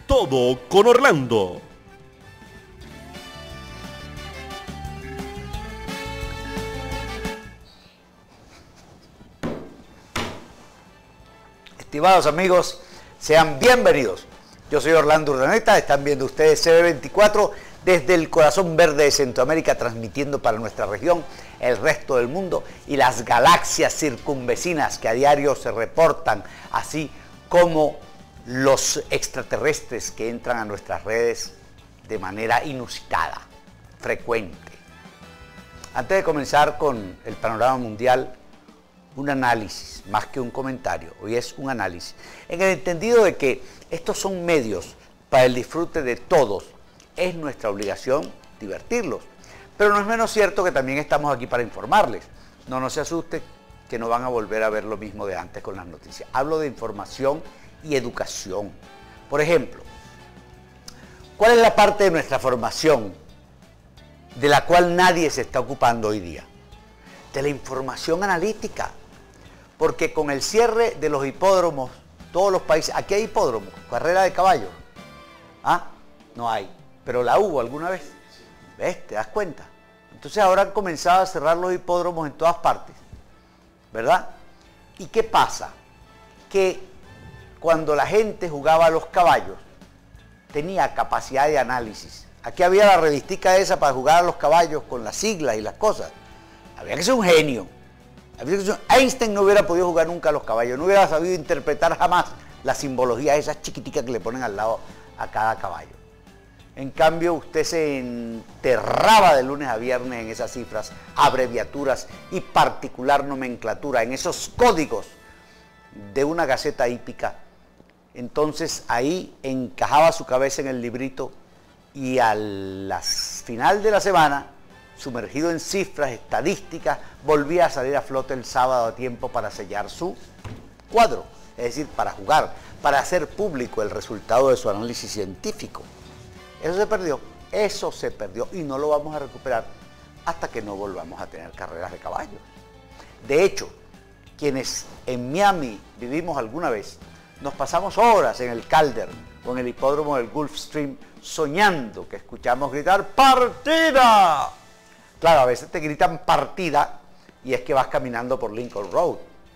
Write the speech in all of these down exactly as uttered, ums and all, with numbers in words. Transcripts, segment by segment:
todo con Orlando. Estimados amigos, sean bienvenidos. Yo soy Orlando Urdaneta, están viendo ustedes C B veinticuatro desde el corazón verde de Centroamérica, transmitiendo para nuestra región, el resto del mundo y las galaxias circunvecinas que a diario se reportan, así como los extraterrestres que entran a nuestras redes de manera inusitada, frecuente. Antes de comenzar con el panorama mundial, un análisis, más que un comentario, hoy es un análisis, en el entendido de que estos son medios para el disfrute de todos, es nuestra obligación divertirlos, pero no es menos cierto que también estamos aquí para informarles. No, no se asusten que no van a volver a ver lo mismo de antes con las noticias. Hablo de información y educación. Por ejemplo, ¿cuál es la parte de nuestra formación de la cual nadie se está ocupando hoy día? De la información analítica, porque con el cierre de los hipódromos, todos los países, aquí hay hipódromos, carrera de caballos, ¿ah? No hay, pero la hubo alguna vez, ¿ves? ¿Te das cuenta? Entonces ahora han comenzado a cerrar los hipódromos en todas partes, ¿verdad? ¿Y qué pasa? Que cuando la gente jugaba a los caballos, tenía capacidad de análisis. Aquí había la revistica esa para jugar a los caballos con las siglas y las cosas. Había que ser un genio. Había que ser... Einstein no hubiera podido jugar nunca a los caballos, no hubiera sabido interpretar jamás la simbología esas chiquiticas que le ponen al lado a cada caballo. En cambio, usted se enterraba de lunes a viernes en esas cifras, abreviaturas y particular nomenclatura, en esos códigos de una gaceta hípica. Entonces ahí encajaba su cabeza en el librito y al final de la semana, sumergido en cifras, estadísticas, volvía a salir a flote el sábado a tiempo para sellar su cuadro, es decir, para jugar, para hacer público el resultado de su análisis científico. Eso se perdió, eso se perdió y no lo vamos a recuperar hasta que no volvamos a tener carreras de caballos. De hecho, quienes en Miami vivimos alguna vez, nos pasamos horas en el Calder o en el hipódromo del Gulfstream soñando que escuchamos gritar ¡partida! Claro, a veces te gritan partida y es que vas caminando por Lincoln Road.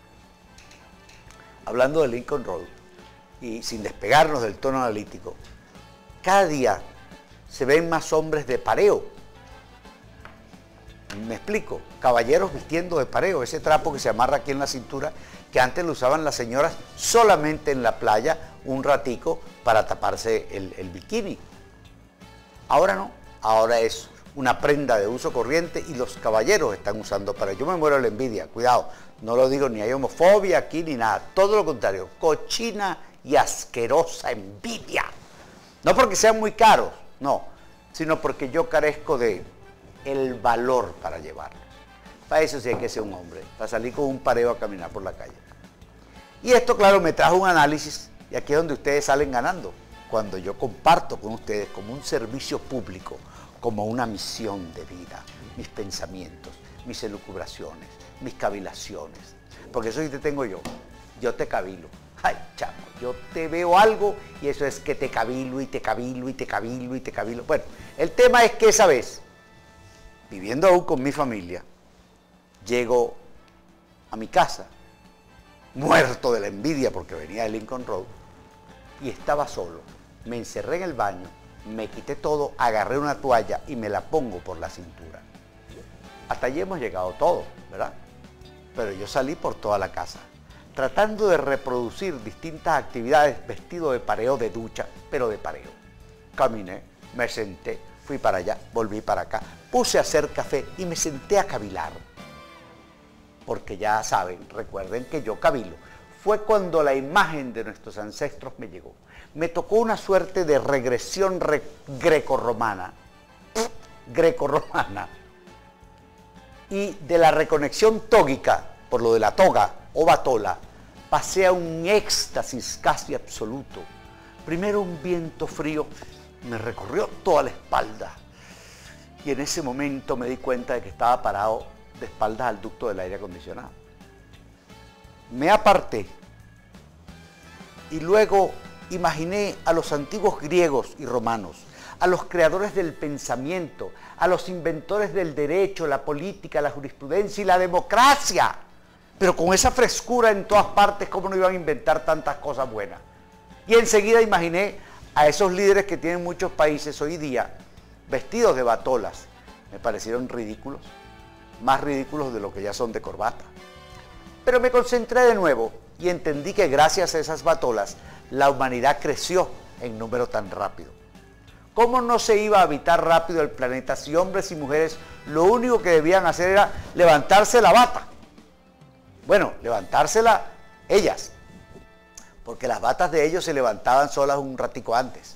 Hablando de Lincoln Road y sin despegarnos del tono analítico, cada día se ven más hombres de pareo. Me explico, caballeros vistiendo de pareo, ese trapo que se amarra aquí en la cintura, que antes lo usaban las señoras solamente en la playa un ratico para taparse el, el bikini. Ahora no, ahora es una prenda de uso corriente y los caballeros están usando pareo. Yo me muero de la envidia, cuidado, no lo digo, ni hay homofobia aquí ni nada, todo lo contrario, cochina y asquerosa envidia. No porque sean muy caros, no, sino porque yo carezco de el valor para llevarlos. Para eso sí hay que ser un hombre, para salir con un pareo a caminar por la calle. Y esto, claro, me trajo un análisis, y aquí es donde ustedes salen ganando, cuando yo comparto con ustedes como un servicio público, como una misión de vida, mis pensamientos, mis elucubraciones, mis cavilaciones. Porque eso sí te tengo yo, yo te cavilo. Ay, chamo, yo te veo algo y eso es que te cavilo y te cavilo y te cavilo y te cavilo. Bueno, el tema es que esa vez, viviendo aún con mi familia, llego a mi casa, muerto de la envidia porque venía de Lincoln Road, y estaba solo. Me encerré en el baño, me quité todo, agarré una toalla y me la pongo por la cintura. Hasta allí hemos llegado todos, ¿verdad? Pero yo salí por toda la casa, tratando de reproducir distintas actividades vestido de pareo de ducha, pero de pareo. Caminé, me senté, fui para allá, volví para acá, puse a hacer café y me senté a cavilar. Porque ya saben, recuerden que yo cavilo. Fue cuando la imagen de nuestros ancestros me llegó. Me tocó una suerte de regresión re grecorromana, grecorromana, y de la reconexión tógica, por lo de la toga o batola, pasé a un éxtasis casi absoluto. Primero un viento frío me recorrió toda la espalda y en ese momento me di cuenta de que estaba parado de espaldas al ducto del aire acondicionado. Me aparté y luego imaginé a los antiguos griegos y romanos, a los creadores del pensamiento, a los inventores del derecho, la política, la jurisprudencia y la democracia. Pero con esa frescura en todas partes, ¿cómo no iban a inventar tantas cosas buenas? Y enseguida imaginé a esos líderes que tienen muchos países hoy día vestidos de batolas. Me parecieron ridículos, más ridículos de lo que ya son de corbata. Pero me concentré de nuevo y entendí que gracias a esas batolas la humanidad creció en número tan rápido. ¿Cómo no se iba a habitar rápido el planeta si hombres y mujeres lo único que debían hacer era levantarse la bata? Bueno, levantársela ellas, porque las batas de ellos se levantaban solas un ratico antes.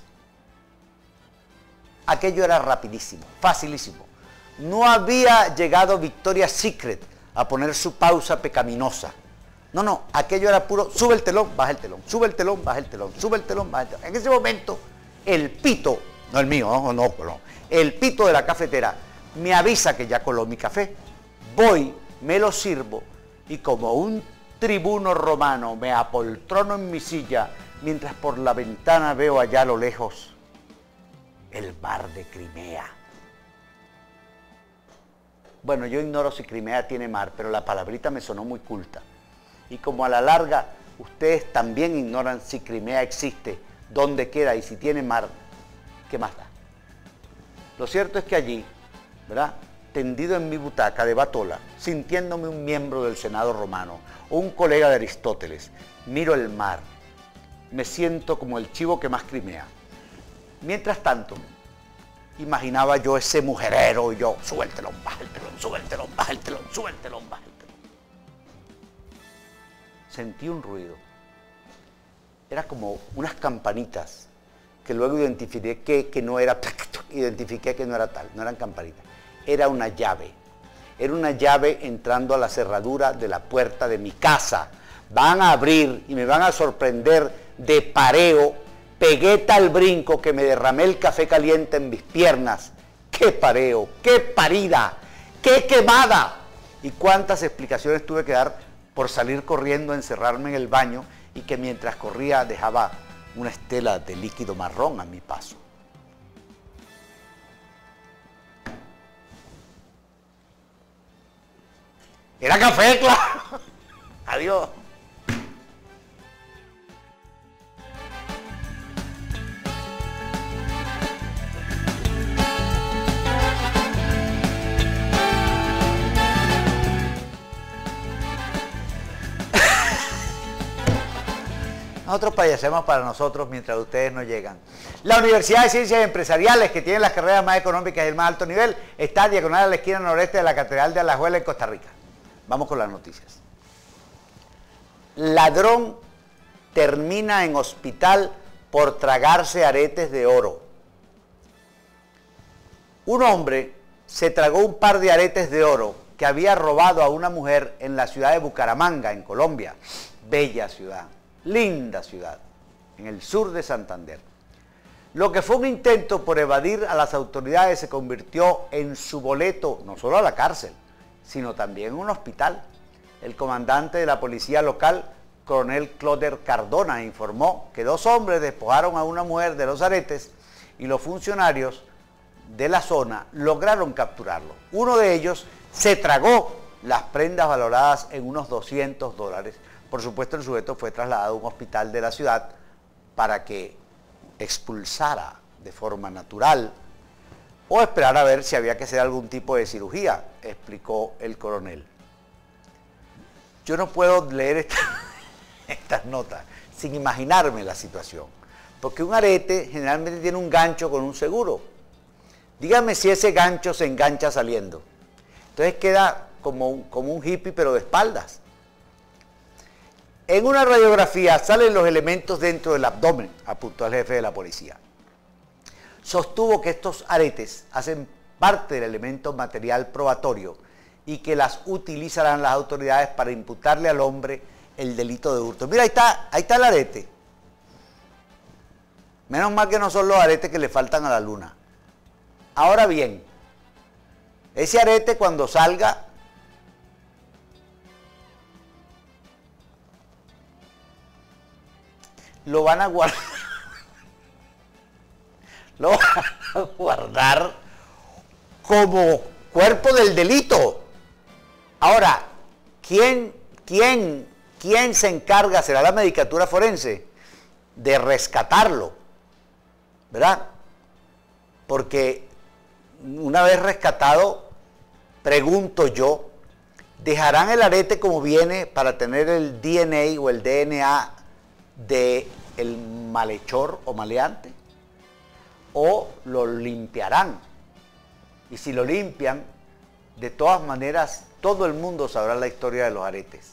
Aquello era rapidísimo, facilísimo. No había llegado Victoria's Secret a poner su pausa pecaminosa. No, no, aquello era puro, sube el telón, baja el telón, sube el telón, baja el telón, sube el telón, baja el telón. En ese momento, el pito, no el mío, no, no, no, el pito de la cafetera me avisa que ya coló mi café. Voy, me lo sirvo y como un tribuno romano me apoltrono en mi silla mientras por la ventana veo allá a lo lejos el mar de Crimea. Bueno, yo ignoro si Crimea tiene mar, pero la palabrita me sonó muy culta. Y como a la larga ustedes también ignoran si Crimea existe, dónde queda y si tiene mar, ¿qué más da? Lo cierto es que allí, ¿verdad?, tendido en mi butaca de batola, sintiéndome un miembro del Senado romano o un colega de Aristóteles, miro el mar, me siento como el chivo que más Crimea. Mientras tanto, imaginaba yo ese mujerero y yo, sube el telón, baja el telón, sube el telón, baja el telón, sube el telón, baja el telón. Sentí un ruido. Era como unas campanitas que luego identifiqué que, que no era, identifiqué que no era tal, no eran campanitas. Era una llave. Era una llave entrando a la cerradura de la puerta de mi casa. Van a abrir y me van a sorprender de pareo. Pegué tal brinco que me derramé el café caliente en mis piernas. ¡Qué pareo! ¡Qué parida! ¡Qué quemada! Y cuántas explicaciones tuve que dar por salir corriendo a encerrarme en el baño y que mientras corría dejaba una estela de líquido marrón a mi paso. Era café, claro. Adiós. Nosotros payasemos para nosotros mientras ustedes no llegan. La Universidad de Ciencias Empresariales, que tiene las carreras más económicas y el más alto nivel, está diagonal a la esquina noreste de la Catedral de Alajuela en Costa Rica. Vamos con las noticias. Ladrón termina en hospital por tragarse aretes de oro. Un hombre se tragó un par de aretes de oro que había robado a una mujer en la ciudad de Bucaramanga, en Colombia. Bella ciudad. Linda ciudad, en el sur de Santander. Lo que fue un intento por evadir a las autoridades se convirtió en su boleto, no solo a la cárcel, sino también en un hospital. El comandante de la policía local, coronel Cloder Cardona, informó que dos hombres despojaron a una mujer de los aretes y los funcionarios de la zona lograron capturarlo. Uno de ellos se tragó las prendas valoradas en unos doscientos dólares. Por supuesto, el sujeto fue trasladado a un hospital de la ciudad para que expulsara de forma natural o esperar a ver si había que hacer algún tipo de cirugía, explicó el coronel. Yo no puedo leer esta, estas notas sin imaginarme la situación, porque un arete generalmente tiene un gancho con un seguro. Dígame si ese gancho se engancha saliendo. Entonces queda como un, como un hippie, pero de espaldas. En una radiografía salen los elementos dentro del abdomen, apuntó el jefe de la policía. Sostuvo que estos aretes hacen parte del elemento material probatorio y que las utilizarán las autoridades para imputarle al hombre el delito de hurto. Mira, ahí está, ahí está el arete. Menos mal que no son los aretes que le faltan a la luna. Ahora bien, ese arete cuando salga lo van a guardar lo van a guardar como cuerpo del delito. Ahora, ¿quién, quién, quién se encarga? ¿Será la medicatura forense? De rescatarlo, ¿verdad? Porque una vez rescatado, pregunto yo, ¿dejarán el arete como viene para tener el D N A o el D N A del malhechor o maleante? ¿O lo limpiarán? Y si lo limpian, de todas maneras, todo el mundo sabrá la historia de los aretes.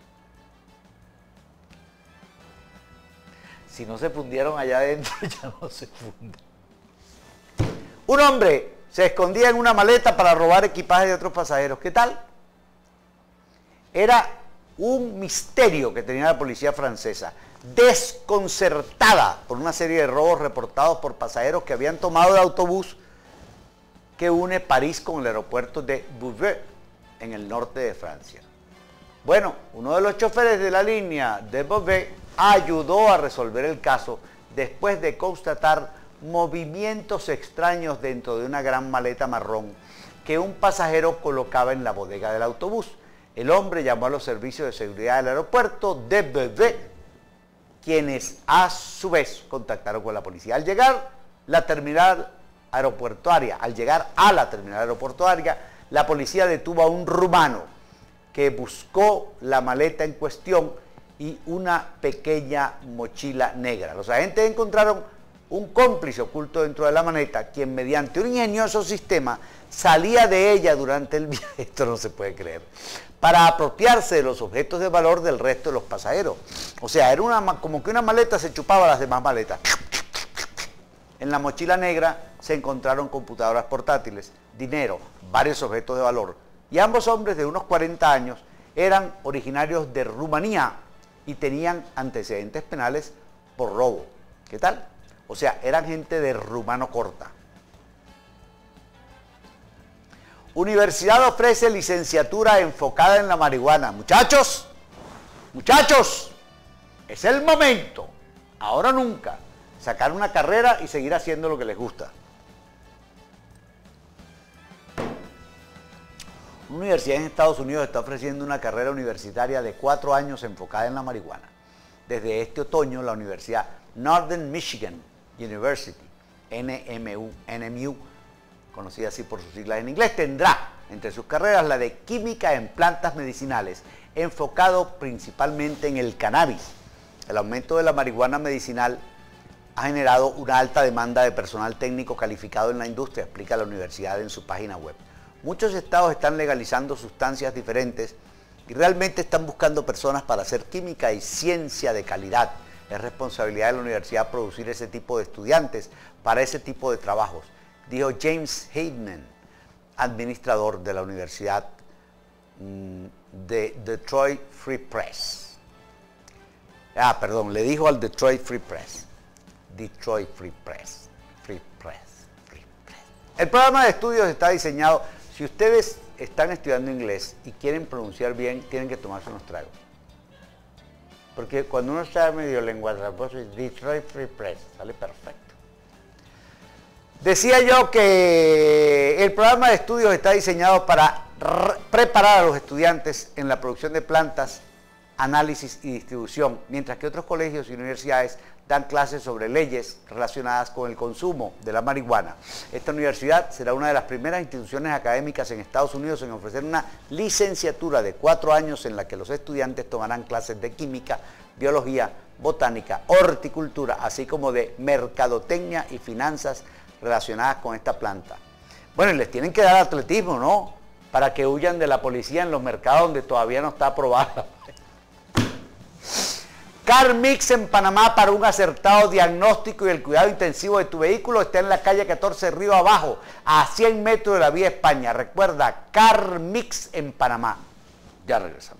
Si no se fundieron allá adentro, ya no se funden. Un hombre se escondía en una maleta para robar equipaje de otros pasajeros. ¿Qué tal? Era un misterio que tenía la policía francesa, desconcertada por una serie de robos reportados por pasajeros que habían tomado el autobús que une París con el aeropuerto de Beauvais, en el norte de Francia. Bueno, uno de los choferes de la línea de Beauvais ayudó a resolver el caso después de constatar movimientos extraños dentro de una gran maleta marrón que un pasajero colocaba en la bodega del autobús. El hombre llamó a los servicios de seguridad del aeropuerto de Beauvais, quienes a su vez contactaron con la policía. Al llegar la terminal aeroportuaria, al llegar a la terminal aeroportuaria, la policía detuvo a un rumano que buscó la maleta en cuestión y una pequeña mochila negra. Los agentes encontraron un cómplice oculto dentro de la maleta, quien mediante un ingenioso sistema salía de ella durante el viaje, esto no se puede creer, para apropiarse de los objetos de valor del resto de los pasajeros. O sea, era una, como que una maleta se chupaba a las demás maletas. En la mochila negra se encontraron computadoras portátiles, dinero, varios objetos de valor. Y ambos hombres de unos cuarenta años eran originarios de Rumanía y tenían antecedentes penales por robo. ¿Qué tal? O sea, eran gente de rumano corta. Universidad ofrece licenciatura enfocada en la marihuana. Muchachos, muchachos, es el momento, ahora o nunca, sacar una carrera y seguir haciendo lo que les gusta. Una universidad en Estados Unidos está ofreciendo una carrera universitaria de cuatro años enfocada en la marihuana. Desde este otoño, la Universidad Northern Michigan University, N M U, N M U, conocida así por sus siglas en inglés, tendrá entre sus carreras la de Química en Plantas Medicinales, enfocado principalmente en el cannabis. El aumento de la marihuana medicinal ha generado una alta demanda de personal técnico calificado en la industria, explica la universidad en su página web. Muchos estados están legalizando sustancias diferentes y realmente están buscando personas para hacer química y ciencia de calidad. Es responsabilidad de la universidad producir ese tipo de estudiantes para ese tipo de trabajos, dijo James Hayden, administrador de la Universidad de Detroit Free Press. Ah, perdón, le dijo al Detroit Free Press. Detroit Free Press. Free Press. Free Press. El programa de estudios está diseñado, si ustedes están estudiando inglés y quieren pronunciar bien, tienen que tomarse unos tragos. Porque cuando uno está medio lengua tramposo, Detroit Free Press, sale perfecto. Decía yo que el programa de estudios está diseñado para preparar a los estudiantes en la producción de plantas, análisis y distribución, mientras que otros colegios y universidades dan clases sobre leyes relacionadas con el consumo de la marihuana. Esta universidad será una de las primeras instituciones académicas en Estados Unidos en ofrecer una licenciatura de cuatro años en la que los estudiantes tomarán clases de química, biología, botánica, horticultura, así como de mercadotecnia y finanzas relacionadas con esta planta. Bueno, y les tienen que dar atletismo, ¿no? Para que huyan de la policía en los mercados donde todavía no está aprobada. CarMix en Panamá para un acertado diagnóstico y el cuidado intensivo de tu vehículo está en la calle catorce Río Abajo, a cien metros de la vía España. Recuerda, CarMix en Panamá. Ya regresamos.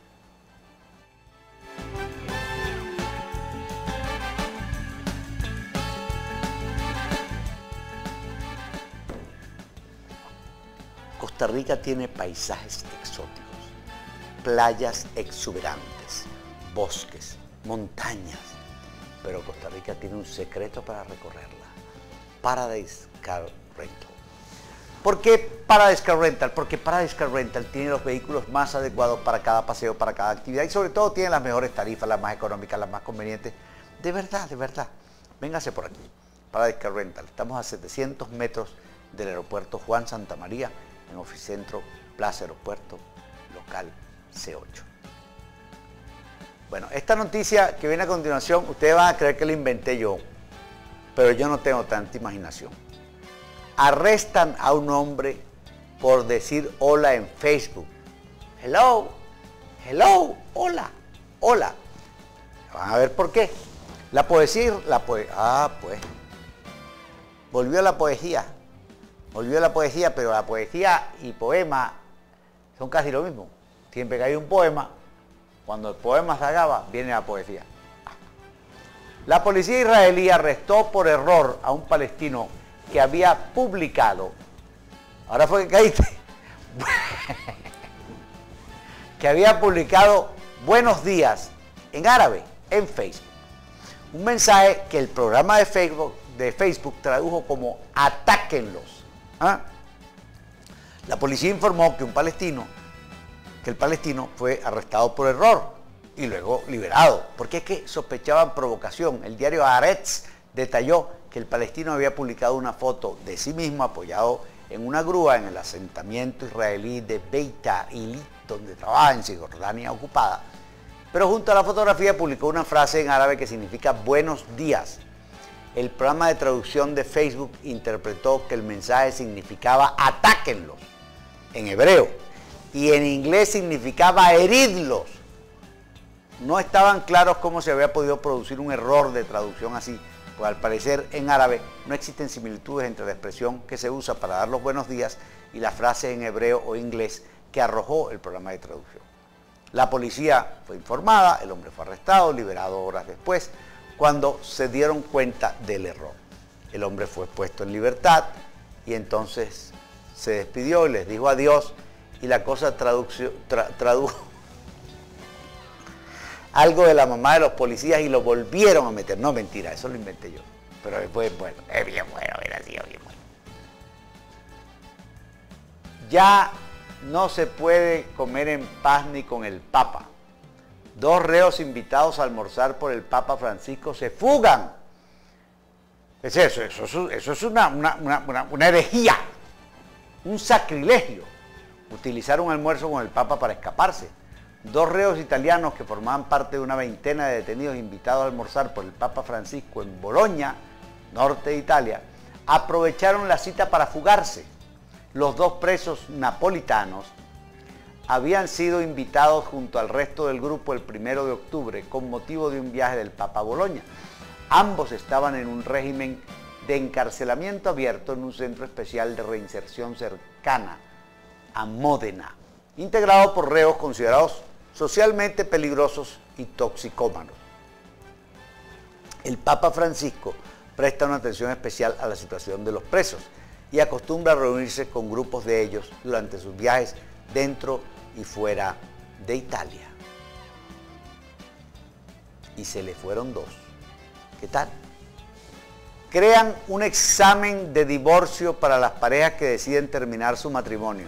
Costa Rica tiene paisajes exóticos, playas exuberantes, bosques, montañas, pero Costa Rica tiene un secreto para recorrerla. Paradise Car Rental. ¿Por qué Paradise Car Rental? Porque Paradise Car Rental tiene los vehículos más adecuados para cada paseo, para cada actividad y sobre todo tiene las mejores tarifas, las más económicas, las más convenientes. De verdad, de verdad. Véngase por aquí. Paradise Car Rental. Estamos a setecientos metros del aeropuerto Juan Santamaría en Oficentro Plaza Aeropuerto, local C ocho. Bueno, esta noticia que viene a continuación, ustedes van a creer que la inventé yo, pero yo no tengo tanta imaginación. Arrestan a un hombre por decir hola en Facebook. Hello, hello, hola, hola. Van a ver por qué. La poesía, la poe ah, pues, volvió la poesía, volvió la poesía, pero la poesía y poema son casi lo mismo. Siempre que hay un poema, cuando el poema se acaba, viene la poesía. La policía israelí arrestó por error a un palestino que había publicado, ahora fue que caíste, que había publicado buenos días en árabe en Facebook. Un mensaje que el programa de Facebook, de Facebook tradujo como atáquenlos. ¿Ah? La policía informó que un palestino, que el palestino fue arrestado por error y luego liberado, porque es que sospechaban provocación. El diario Haaretz detalló que el palestino había publicado una foto de sí mismo apoyado en una grúa en el asentamiento israelí de Beit Ili, donde trabaja en Cisjordania ocupada, pero junto a la fotografía publicó una frase en árabe que significa buenos días. El programa de traducción de Facebook interpretó que el mensaje significaba atáquenlos en hebreo y en inglés significaba heridlos. No estaban claros cómo se había podido producir un error de traducción así, pues al parecer en árabe no existen similitudes entre la expresión que se usa para dar los buenos días y la frase en hebreo o inglés que arrojó el programa de traducción. La policía fue informada, el hombre fue arrestado, liberado horas después, cuando se dieron cuenta del error. El hombre fue puesto en libertad y entonces se despidió y les dijo adiós y la cosa tradució, tra, tradujo algo de la mamá de los policías y lo volvieron a meter. No, mentira, eso lo inventé yo. Pero después, bueno, es bien bueno, era sido bien bueno. Ya no se puede comer en paz ni con el Papa. Dos reos invitados a almorzar por el Papa Francisco se fugan. ¿Qué es eso? Eso, eso, eso es una, una, una, una herejía, un sacrilegio. Utilizar un almuerzo con el Papa para escaparse. Dos reos italianos que formaban parte de una veintena de detenidos invitados a almorzar por el Papa Francisco en Bolonia, norte de Italia, aprovecharon la cita para fugarse. Los dos presos napolitanos habían sido invitados junto al resto del grupo el primero de octubre con motivo de un viaje del Papa a Bolonia. Ambos estaban en un régimen de encarcelamiento abierto en un centro especial de reinserción cercana a Módena, integrado por reos considerados socialmente peligrosos y toxicómanos. El Papa Francisco presta una atención especial a la situación de los presos y acostumbra a reunirse con grupos de ellos durante sus viajes dentro y fuera de Italia. Y se le fueron dos. ¿Qué tal? Crean un examen de divorcio para las parejas que deciden terminar su matrimonio.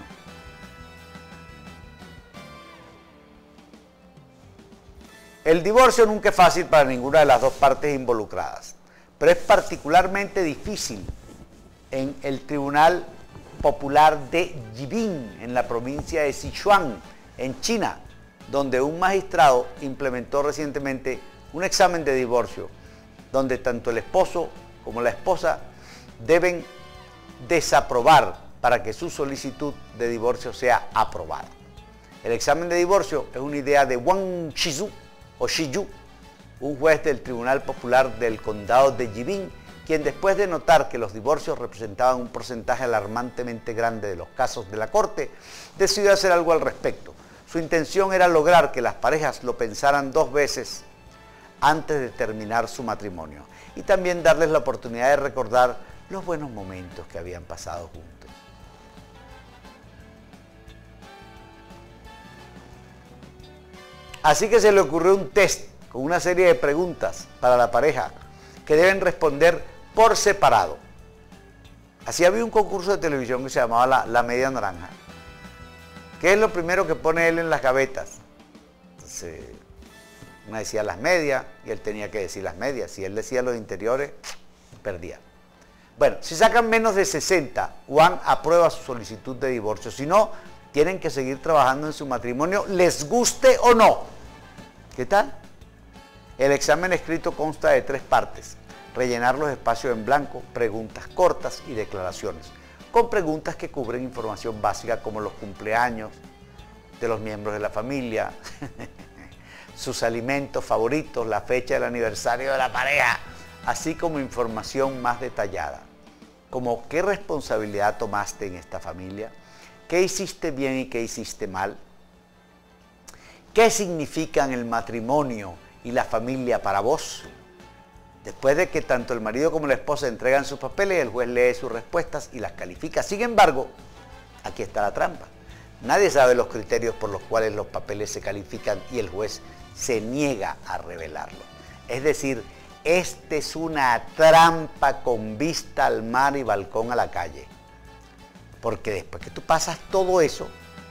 El divorcio nunca es fácil para ninguna de las dos partes involucradas, pero es particularmente difícil en el Tribunal Popular de Yibin, en la provincia de Sichuan, en China, donde un magistrado implementó recientemente un examen de divorcio, donde tanto el esposo como la esposa deben desaprobar para que su solicitud de divorcio sea aprobada. El examen de divorcio es una idea de Wang Shizu, o Shiyu, un juez del Tribunal Popular del Condado de Yibin, quien después de notar que los divorcios representaban un porcentaje alarmantemente grande de los casos de la Corte, decidió hacer algo al respecto. Su intención era lograr que las parejas lo pensaran dos veces antes de terminar su matrimonio y también darles la oportunidad de recordar los buenos momentos que habían pasado juntos. Así que se le ocurrió un test con una serie de preguntas para la pareja que deben responder por separado. Así había un concurso de televisión que se llamaba La, la Media Naranja. ¿Qué es lo primero que pone él en las gavetas? Entonces, una decía las medias y él tenía que decir las medias. Si él decía los interiores, perdía. Bueno, si sacan menos de sesenta, Juan aprueba su solicitud de divorcio. Si no, tienen que seguir trabajando en su matrimonio, les guste o no. ¿Qué tal? El examen escrito consta de tres partes. Rellenar los espacios en blanco, preguntas cortas y declaraciones, con preguntas que cubren información básica como los cumpleaños de los miembros de la familia, sus alimentos favoritos, la fecha del aniversario de la pareja, así como información más detallada, como qué responsabilidad tomaste en esta familia, qué hiciste bien y qué hiciste mal, qué significan el matrimonio y la familia para vos. Después de que tanto el marido como la esposa entregan sus papeles, el juez lee sus respuestas y las califica. Sin embargo, aquí está la trampa. Nadie sabe los criterios por los cuales los papeles se califican y el juez se niega a revelarlo. Es decir, esta es una trampa con vista al mar y balcón a la calle. Porque después que tú pasas todo eso,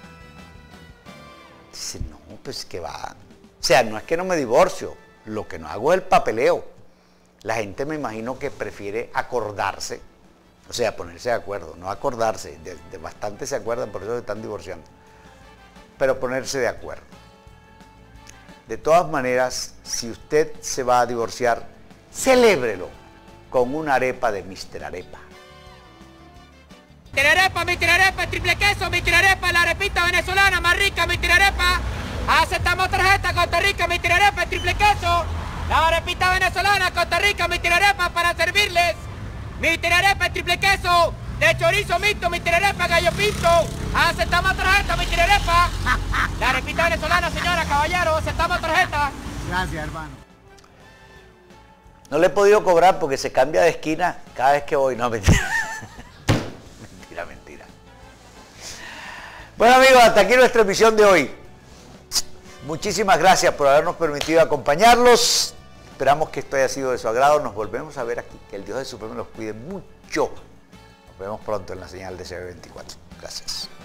dices, no, pues que va. O sea, no es que no me divorcio, lo que no hago es el papeleo. La gente me imagino que prefiere acordarse, o sea, ponerse de acuerdo, no acordarse, de, de bastante se acuerdan, por eso se están divorciando, pero ponerse de acuerdo. De todas maneras, si usted se va a divorciar, celébrelo con una arepa de mister Arepa. mister Arepa, mister Arepa, triple queso, mister Arepa, la arepita venezolana más rica, mister Arepa. Aceptamos tarjeta Costa Rica, mister Arepa, triple queso. La arepita venezolana, Costa Rica, mister Arepa para servirles. mister Arepa, triple queso, de chorizo mixto, mister Arepa, gallo pinto. Aceptamos tarjeta, mister Arepa. La arepita venezolana, señora, caballero, aceptamos tarjeta. Gracias, hermano. No le he podido cobrar porque se cambia de esquina cada vez que voy. No, mentira. mentira, mentira. Bueno, amigos, hasta aquí nuestra emisión de hoy. Muchísimas gracias por habernos permitido acompañarlos. Esperamos que esto haya sido de su agrado. Nos volvemos a ver aquí. Que el Dios de Supremo los cuide mucho. Nos vemos pronto en la señal de C B veinticuatro. Gracias.